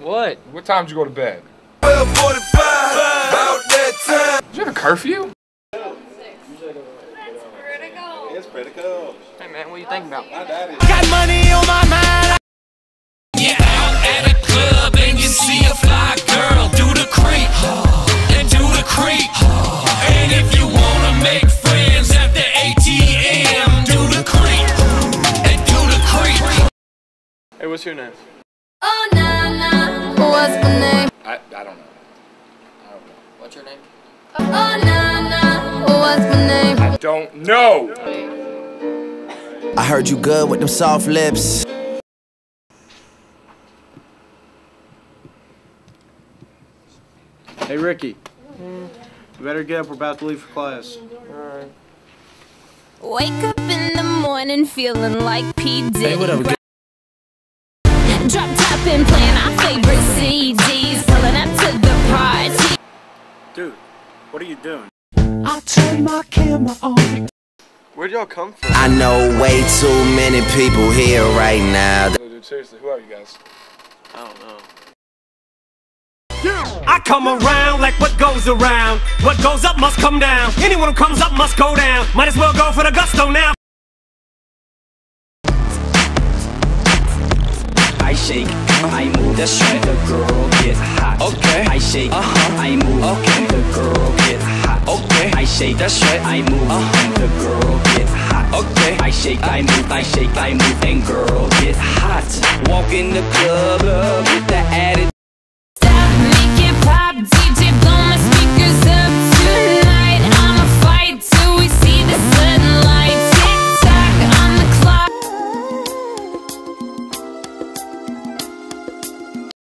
What? What time did you go to bed? 12:45. About that time. Did you have a curfew? It's pretty cool. Hey man, what you thinking about? My daddy. Got money on my mind. You're out at a club and you see a fly girl, do the creep and do the creep. And if you wanna make friends at the ATM, do the creep and do the creep. Hey, what's your name? Oh, nah, nah. What's my name? I don't know. What's your name? Oh, nah, nah. What's my name? I don't know. I heard you good with them soft lips. Hey Ricky, you better get up, we're about to leave for class. Alright. Wake up in the morning feeling like P. Diddy. Hey, what up? Drop top and playing our favorite CDs, pulling up to the party. Dude, what are you doing? I turn my camera on. Where'd y'all come from? I know way too many people here right now. Dude, seriously, who are you guys? I don't know. I come around like what goes around. What goes up must come down. Anyone who comes up must go down. Might as well go for the gusto now. I shake, I move, that's right, the girl get hot. Okay, I shake, I move, okay, the girl get hot. Okay, I shake, that's right, I move, the girl get hot. Okay, I shake, I move, and girl get hot. Walk in the club with the attitude. Stop, make it pop, DJ blow my speakers up tonight. I'ma fight till we see the sun.